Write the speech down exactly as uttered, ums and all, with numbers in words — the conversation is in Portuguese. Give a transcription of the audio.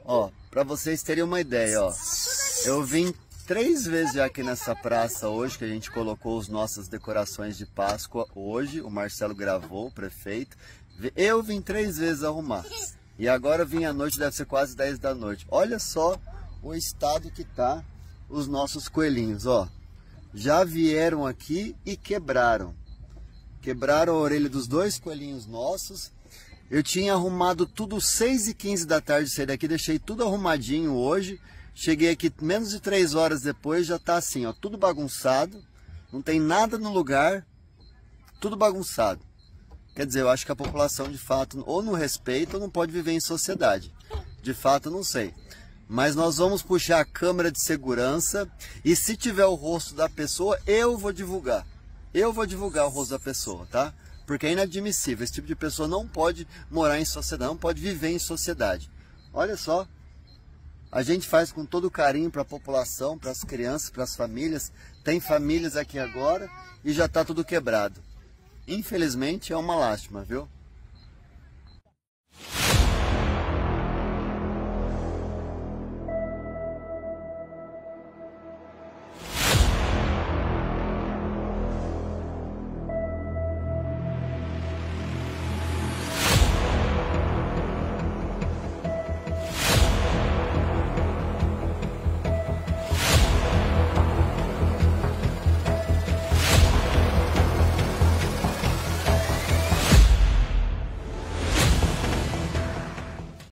Ó, pra vocês terem uma ideia, ó. Eu vim três vezes já aqui nessa praça hoje, que a gente colocou as nossas decorações de Páscoa hoje. O Marcelo gravou, o prefeito. Eu vim três vezes arrumar. E agora vim à noite, deve ser quase dez da noite. Olha só o estado que tá os nossos coelhinhos, ó. Já vieram aqui e quebraram. Quebraram a orelha dos dois coelhinhos nossos. Eu tinha arrumado tudo seis e quinze da tarde, saí daqui, deixei tudo arrumadinho hoje. Cheguei aqui menos de três horas depois, já tá assim, ó, tudo bagunçado. Não tem nada no lugar, tudo bagunçado. Quer dizer, eu acho que a população de fato ou não respeita ou não pode viver em sociedade. De fato, eu não sei. Mas nós vamos puxar a câmera de segurança e se tiver o rosto da pessoa, eu vou divulgar. Eu vou divulgar o rosto da pessoa, tá? Porque é inadmissível. Esse tipo de pessoa não pode morar em sociedade, não pode viver em sociedade. Olha só. A gente faz com todo carinho para a população, para as crianças, para as famílias. Tem famílias aqui agora e já está tudo quebrado. Infelizmente é uma lástima, viu?